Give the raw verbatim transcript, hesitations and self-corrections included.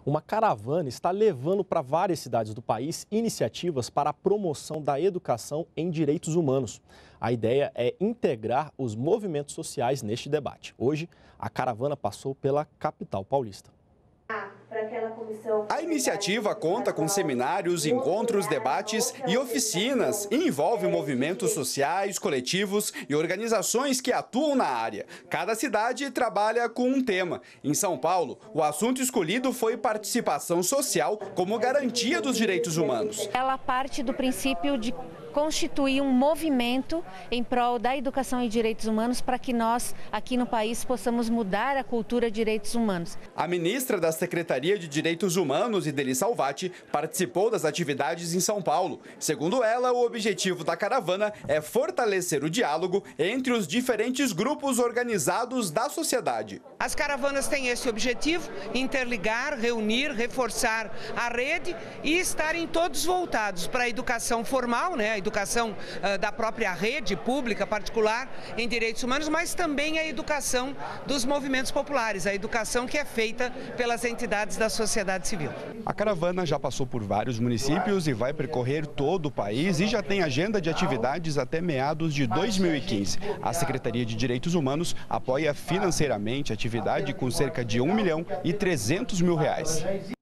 Uma caravana está levando para várias cidades do país iniciativas para a promoção da educação em direitos humanos. A ideia é integrar os movimentos sociais neste debate. Hoje, a caravana passou pela capital paulista. A iniciativa conta com seminários, encontros, debates e oficinas e envolve movimentos sociais, coletivos e organizações que atuam na área. Cada cidade trabalha com um tema. Em São Paulo, o assunto escolhido foi participação social como garantia dos direitos humanos. Ela parte do princípio de constituir um movimento em prol da educação e direitos humanos para que nós, aqui no país, possamos mudar a cultura de direitos humanos. A ministra da Secretaria de Direitos Humanos, Ideli Salvati, participou das atividades em São Paulo. Segundo ela, o objetivo da caravana é fortalecer o diálogo entre os diferentes grupos organizados da sociedade. As caravanas têm esse objetivo, interligar, reunir, reforçar a rede e estarem todos voltados para a educação formal, né? A educação uh, da própria rede pública, particular, em direitos humanos, mas também a educação dos movimentos populares, a educação que é feita pelas entidades da sociedade civil. A caravana já passou por vários municípios e vai percorrer todo o país e já tem agenda de atividades até meados de dois mil e quinze. A Secretaria de Direitos Humanos apoia financeiramente a atividade com cerca de um milhão e trezentos mil reais.